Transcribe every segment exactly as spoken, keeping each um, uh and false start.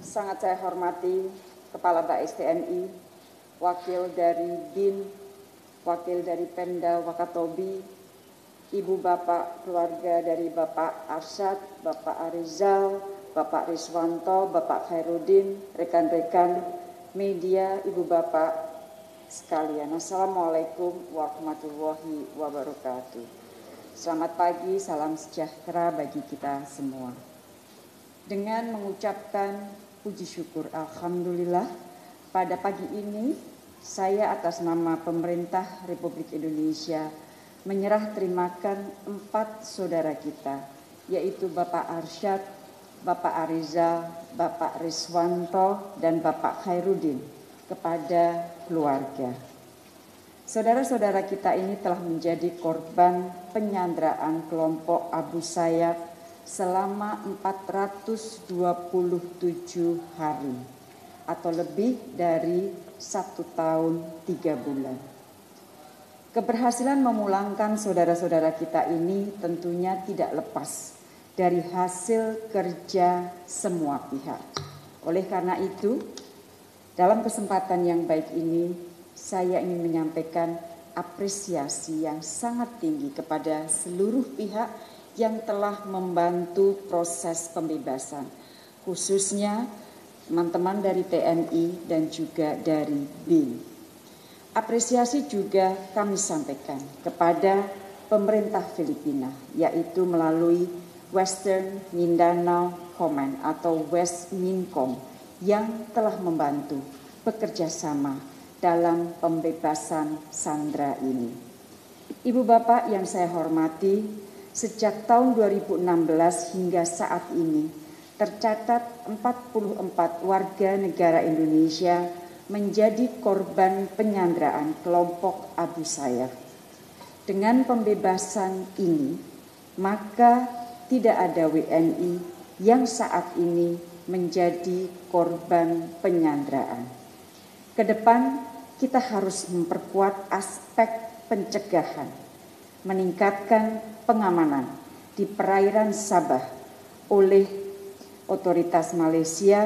sangat saya hormati Kepala Bais T N I, Wakil dari B I N, Wakil dari Pemda Wakatobi, Ibu Bapak keluarga dari Bapak Arsyad, Bapak Arizal, Bapak Riswanto, Bapak Khairuddin, rekan-rekan media, Ibu Bapak sekalian. Assalamualaikum warahmatullahi wabarakatuh. Selamat pagi, salam sejahtera bagi kita semua. Dengan mengucapkan puji syukur Alhamdulillah, pada pagi ini saya atas nama pemerintah Republik Indonesia menyerah terimakan empat saudara kita, yaitu Bapak Arsyad, Bapak Arizal, Bapak Riswanto, dan Bapak Khairuddin kepada keluarga. Saudara-saudara kita ini telah menjadi korban penyanderaan kelompok Abu Sayyaf selama empat ratus dua puluh tujuh hari atau lebih dari satu tahun tiga bulan. Keberhasilan memulangkan saudara-saudara kita ini tentunya tidak lepas dari hasil kerja semua pihak. Oleh karena itu, dalam kesempatan yang baik ini, saya ingin menyampaikan apresiasi yang sangat tinggi kepada seluruh pihak yang telah membantu proses pembebasan, khususnya teman-teman dari T N I dan juga dari B I N. Apresiasi juga kami sampaikan kepada pemerintah Filipina, yaitu melalui Western Mindanao Command atau Westmincom yang telah membantu bekerja sama dalam pembebasan sandera ini. Ibu Bapak yang saya hormati, sejak tahun dua ribu enam belas hingga saat ini tercatat empat puluh empat warga negara Indonesia menjadi korban penyanderaan kelompok Abu Sayyaf. Dengan pembebasan ini, maka tidak ada W N I yang saat ini menjadi korban penyanderaan. Kedepan kita harus memperkuat aspek pencegahan, meningkatkan pengamanan di perairan Sabah oleh otoritas Malaysia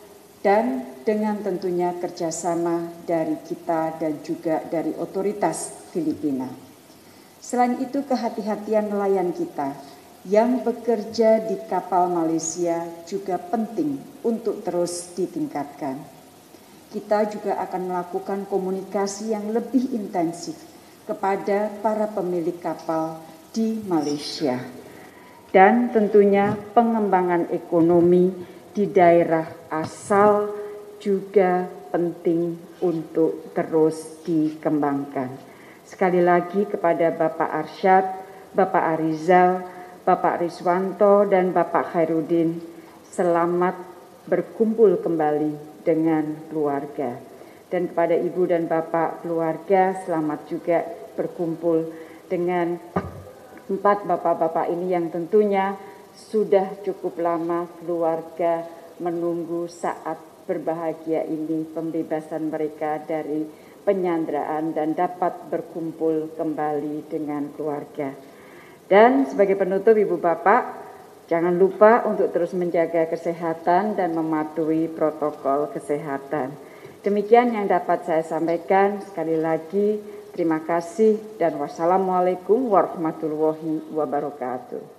dan dengan tentunya kerjasama dari kita dan juga dari otoritas Filipina. Selain itu, kehati-hatian nelayan kita yang bekerja di kapal Malaysia juga penting untuk terus ditingkatkan. Kita juga akan melakukan komunikasi yang lebih intensif kepada para pemilik kapal di Malaysia. Dan tentunya pengembangan ekonomi di daerah asal juga penting untuk terus dikembangkan. Sekali lagi kepada Bapak Arsyad, Bapak Arizal, Bapak Riswanto, dan Bapak Khairuddin, selamat berkumpul kembali dengan keluarga. Dan kepada Ibu dan Bapak keluarga, selamat juga berkumpul dengan empat bapak-bapak ini yang tentunya sudah cukup lama keluarga menunggu saat berbahagia ini, pembebasan mereka dari penyanderaan dan dapat berkumpul kembali dengan keluarga. Dan sebagai penutup, Ibu Bapak, jangan lupa untuk terus menjaga kesehatan dan mematuhi protokol kesehatan. Demikian yang dapat saya sampaikan. Sekali lagi, terima kasih dan wassalamualaikum warahmatullahi wabarakatuh.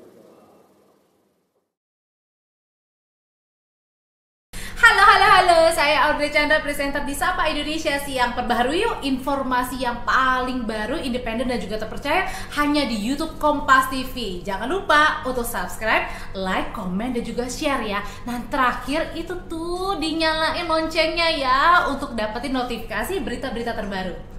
Halo, halo, halo, saya Audrey Chandra, presenter di Sapa Indonesia Siang. Perbaharui yuk informasi yang paling baru, independen dan juga terpercaya hanya di YouTube Kompas T V. Jangan lupa untuk subscribe, like, komen, dan juga share ya. Nah terakhir itu tuh dinyalain loncengnya ya untuk dapetin notifikasi berita-berita terbaru.